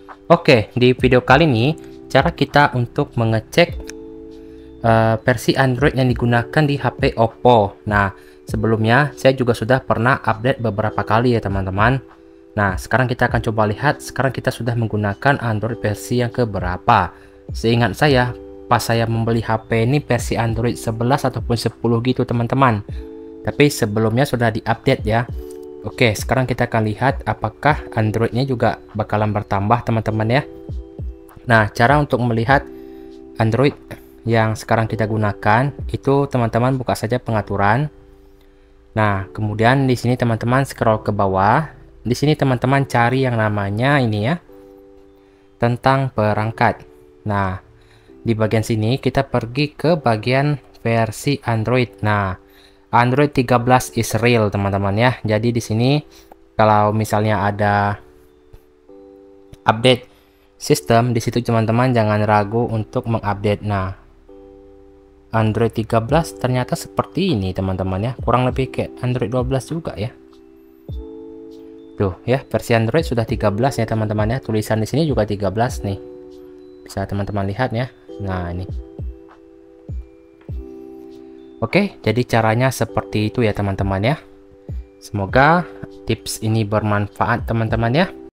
Oke, di video kali ini cara kita untuk mengecek versi Android yang digunakan di HP Oppo. Nah, sebelumnya saya juga sudah pernah update beberapa kali ya teman-teman. Nah, sekarang kita akan coba lihat sekarang kita sudah menggunakan Android versi yang keberapa. Seingat saya, pas saya membeli HP ini versi Android 11 ataupun 10 gitu teman-teman. Tapi sebelumnya sudah diupdate ya. Oke, sekarang kita akan lihat apakah Androidnya juga bakalan bertambah teman-teman ya. Nah, cara untuk melihat Android yang sekarang kita gunakan itu teman-teman buka saja pengaturan. Nah, kemudian di sini teman-teman scroll ke bawah. Di sini teman-teman cari yang namanya ini ya, tentang perangkat. Nah, di bagian sini kita pergi ke bagian versi Android. Nah, Android 13 is real teman-teman ya. Jadi di sini kalau misalnya ada update sistem di situ teman-teman jangan ragu untuk mengupdate. Nah, Android 13 ternyata seperti ini teman-teman ya. Kurang lebih kayak Android 12 juga ya. Tuh ya, versi Android sudah 13 ya teman-teman ya. Tulisan di sini juga 13 nih. Bisa teman-teman lihat ya. Nah, ini. Oke, jadi caranya seperti itu ya teman-teman ya. Semoga tips ini bermanfaat teman-teman ya.